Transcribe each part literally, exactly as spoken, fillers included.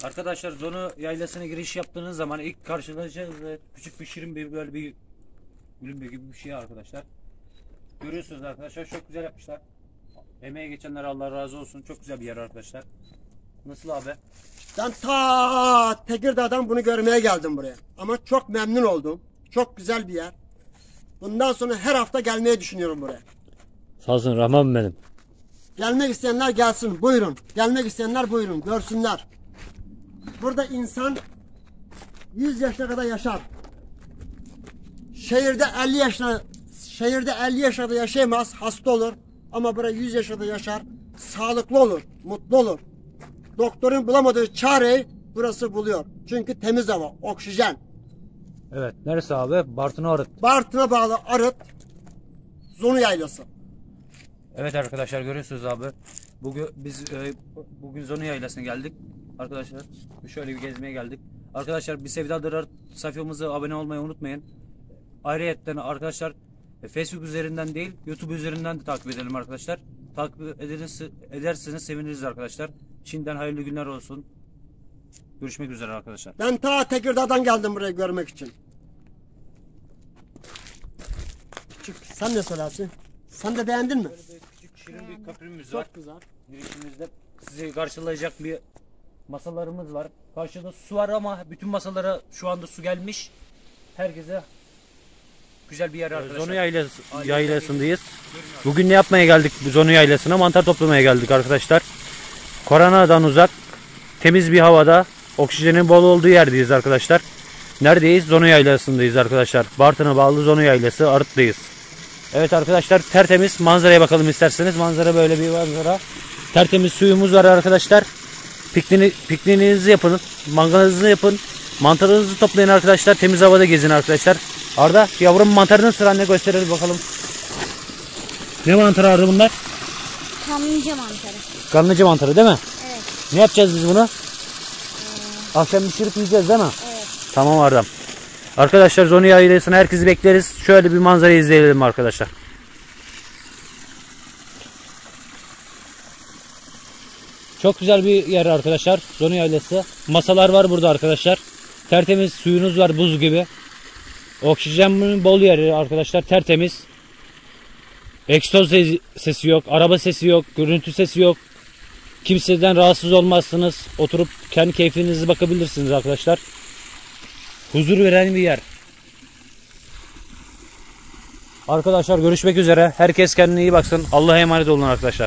Arkadaşlar Zonu yaylasına giriş yaptığınız zaman ilk karşılaşacağınız küçük bir şirin bir böyle bir gülümbe gibi bir şey arkadaşlar. Görüyorsunuz arkadaşlar, çok güzel yapmışlar. Emeğe geçenler Allah razı olsun. Çok güzel bir yer arkadaşlar. Nasıl abi? Ben ta Tekirdağ'dan bunu görmeye geldim buraya. Ama çok memnun oldum. Çok güzel bir yer. Bundan sonra her hafta gelmeyi düşünüyorum buraya. Sağ olsun Rahman benim. Gelmek isteyenler gelsin, buyurun. Gelmek isteyenler buyurun, görsünler. Burada insan yüz yaşına kadar yaşar. Şehirde elli yaşına, şehirde elli yaşında yaşayamaz, hasta olur. Ama burada yüz yaşında yaşar, sağlıklı olur, mutlu olur. Doktorun bulamadığı çareyi burası buluyor. Çünkü temiz hava, oksijen. Evet. Neresi abi? Bartın Arıt. Bartın'a bağlı Arıt, Zonu Yaylası. Evet arkadaşlar, görüyorsunuz abi. Bugün biz e, bugün Zonu yaylasına geldik. Arkadaşlar şöyle bir gezmeye geldik. Arkadaşlar bir Sevdadır Arıt sayfamıza abone olmayı unutmayın. Ayrıca arkadaşlar Facebook üzerinden değil YouTube üzerinden de takip edelim arkadaşlar. Takip ederiz, ederseniz seviniriz arkadaşlar. Şimdiden hayırlı günler olsun. Görüşmek üzere arkadaşlar. Ben ta Tekirdağ'dan geldim burayı görmek için. Çık, sen ne söylersin? Sen de beğendin mi? Böyle bir küçük şirin bir köprümüz var. Çok güzel. Girişimizde sizi karşılayacak bir masalarımız var. Karşıda su var ama bütün masalara şu anda su gelmiş. Herkese güzel bir yer arkadaşlar. Zonu yaylası, yaylasındayız. Bugün ne yapmaya geldik bu Zonu yaylasına? Mantar toplamaya geldik arkadaşlar. Koronadan uzak, temiz bir havada, oksijenin bol olduğu yerdeyiz arkadaşlar. Neredeyiz? Zonu yaylasındayız arkadaşlar. Bartın'a bağlı Zonu yaylası, Arıt'tayız. Evet arkadaşlar, tertemiz manzaraya bakalım isterseniz. Manzara böyle bir manzara. Tertemiz suyumuz var arkadaşlar. Pikniğini, pikniğinizi yapın, mangalınızı yapın, mantarınızı toplayın arkadaşlar. Temiz havada gezin arkadaşlar. Arda, yavrum mantarının sıranı gösterelim bakalım. Ne mantarı Arda bunlar? Kanlıca mantarı. Kanlıca mantarı değil mi? Evet. Ne yapacağız biz bunu? Ee... Akşam pişirip yiyeceğiz değil mi? Evet. Tamam Arda. Arkadaşlar Zonu yaylasına herkesi bekleriz. Şöyle bir manzara izleyelim arkadaşlar. Çok güzel bir yer arkadaşlar. Zonu yaylası. Masalar var burada arkadaşlar. Tertemiz suyunuz var, buz gibi. Oksijenin bol yeri arkadaşlar, tertemiz. Egzoz sesi yok, araba sesi yok, görüntü sesi yok. Kimseden rahatsız olmazsınız. Oturup kendi keyfinize bakabilirsiniz arkadaşlar. Huzur veren bir yer. Arkadaşlar görüşmek üzere. Herkes kendine iyi baksın. Allah'a emanet olun arkadaşlar.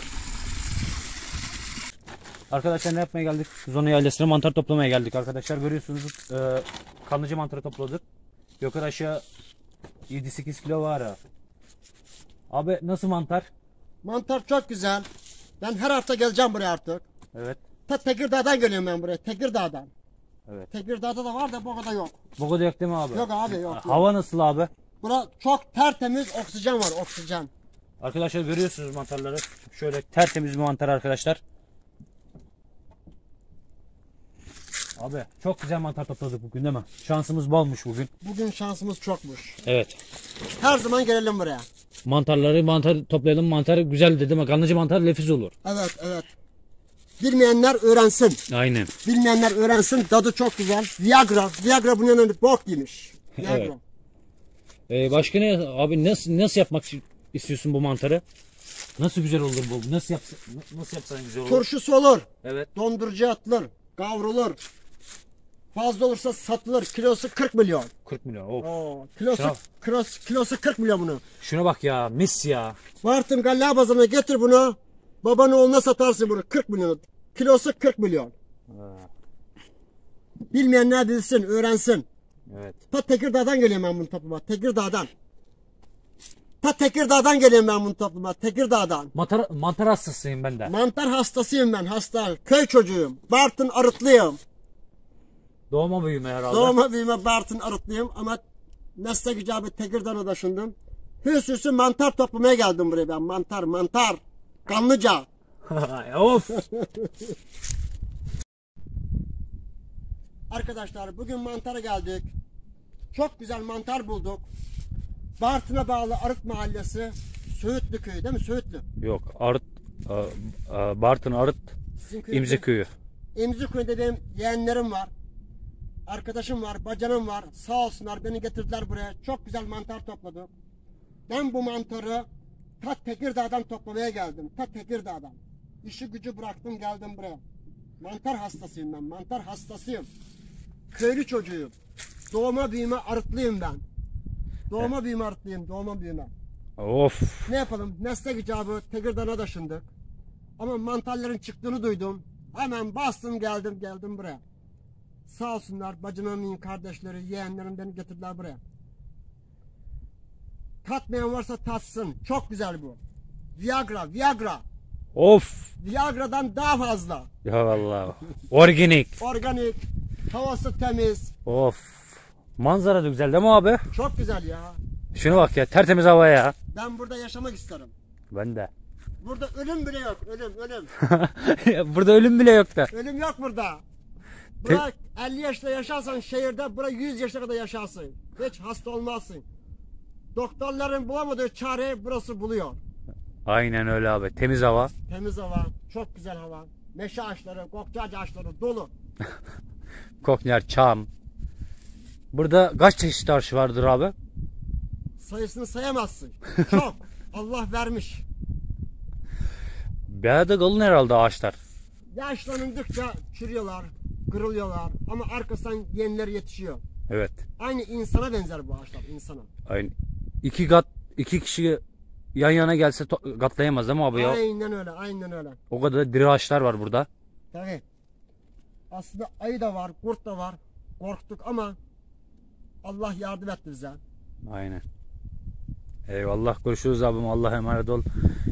Arkadaşlar ne yapmaya geldik? Zonu yaylasına mantar toplamaya geldik arkadaşlar. Görüyorsunuz e, kanlıca mantarı topladık. Yukarı aşağı yedi sekiz kilo var ha. Abi nasıl mantar? Mantar çok güzel. Ben her hafta geleceğim buraya artık. Evet. Ta Tekirdağ'dan geliyorum ben buraya. Tekirdağ'dan. Evet. Tekirdağ'da da var da bu kadar yok. Bu kadar yok değil mi abi? Yok abi yok. yok. Hava nasıl abi? Bura çok tertemiz, oksijen var, oksijen. Arkadaşlar görüyorsunuz mantarları. Şöyle tertemiz bir mantar arkadaşlar. Abi çok güzel mantar topladık bugün değil mi? Şansımız bolmuş bugün. Bugün şansımız çokmuş. Evet. Her zaman gelelim buraya. Mantarları mantar toplayalım. Mantar güzel dedi ama kanlıca mantar lefiz olur. Evet, evet. Bilmeyenler öğrensin. Aynen. Bilmeyenler öğrensin. Tadı çok güzel. Viagra. Viagra bunun yanında bok yemiş. Viagra. Evet. Ee, başka ne abi, nasıl nasıl yapmak istiyorsun bu mantarı? Nasıl güzel olur bu? Nasıl yapsa, nasıl yapsan güzel olur? Turşusu olur. Evet. Dondurucuya atılır. Kavrulur. Fazla olursa satılır. Kilosu kırk milyon. kırk milyon. Of. Oo, kilosu, Şuna- kilosu, kilosu kırk milyon bunu. Şuna bak ya, mis ya. Bartın Galla pazarına getir bunu. Babanın oğluna satarsın bunu. kırk milyon. Kilosu kırk milyon. Bilmeyenler bilsin, öğrensin. Evet. Ta Tekirdağ'dan geliyorum ben bunu topluma. Tekirdağ'dan. Ta Tekirdağ'dan geliyorum ben bunu topluma. Tekirdağ'dan. Mantar, mantar hastasıyım ben de. Mantar hastasıyım ben, hasta. Köy çocuğuyum. Bartın Arıtlıyım. Doğma büyüme herhalde. Doğma büyüme Bartın Arıtlıyım ama meslek icabı Tekirdağ'a taşındım. Hüsüsü mantar toplamaya geldim buraya ben. Mantar, mantar. Kanlıca. Of. Arkadaşlar bugün mantara geldik. Çok güzel mantar bulduk. Bartın'a bağlı Arıt Mahallesi. Söğütlü köyü değil mi? Söğütlü. Yok, Arıt, Bartın Arıt Sizin köyünüzde- İmzi köyü. Emziköy'de benim yeğenlerim var. Arkadaşım var, bacanım var. Sağ olsunlar beni getirdiler buraya. Çok güzel mantar topladık. Ben bu mantarı ta Tekirdağ'dan toplamaya geldim. Ta Tekirdağ'dan. İşi gücü bıraktım geldim buraya. Mantar hastasıyım ben. Mantar hastasıyım. Köylü çocuğuyum. Doğma büyüme Arıtlıyım ben. Doğma büyüme Arıtlıyım. Doğma büyüme. Of. Ne yapalım? Meslek icabı Tekirdağ'a taşındık. Ama mantarların çıktığını duydum. Hemen bastım geldim geldim buraya. Sağ olsunlar bacımın kardeşleri, yeğenlerim beni getirdiler buraya. Tatmayan varsa tatsın. Çok güzel bu. Viagra, Viagra. Of. Viagra'dan daha fazla. Ya vallahi. Organik. Organik, havası temiz. Of. Manzara da güzel değil mi abi? Çok güzel ya. Şuna bak ya, tertemiz hava ya. Ben burada yaşamak isterim. Ben de. Burada ölüm bile yok. Ölüm, ölüm. Burada ölüm bile yok da. Ölüm yok burada. Bura elli yaşta yaşarsan şehirde, bura yüz yaşına kadar yaşarsın. Hiç hasta olmazsın. Doktorların bulamadığı çareyi burası buluyor. Aynen öyle abi. Temiz hava. Temiz hava, çok güzel hava. Meşe ağaçları, kokçacı ağaçları dolu. Kokner, çam. Burada kaç çeşit ağaç vardır abi? Sayısını sayamazsın. Çok. Allah vermiş. Bayağı da kalın herhalde ağaçlar. Yaşlanındıkça çürüyorlar, kırılıyorlar ama arkasından yenileri yetişiyor. Evet. Aynı insana benzer bu ağaçlar, insana. Aynen. İki kat, iki kişi yan yana gelse to- katlayamaz değil mi abi ya? Aynen öyle, aynen öyle. O kadar diri ağaçlar var burada. Tabii. Aslında ayı da var, kurt da var. Korktuk ama Allah yardım etti bize. Aynen. Eyvallah. Görüşürüz abim. Allah'a emanet ol.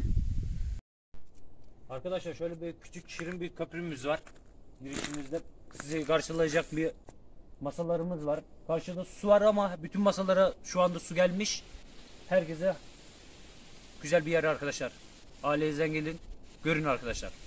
Arkadaşlar şöyle bir küçük şirin bir köprümüz var. Girişimizde sizi karşılayacak bir masalarımız var. Karşıda su var ama bütün masalara şu anda su gelmiş. Herkese güzel bir yer arkadaşlar. Ailenizden gelin, görün arkadaşlar.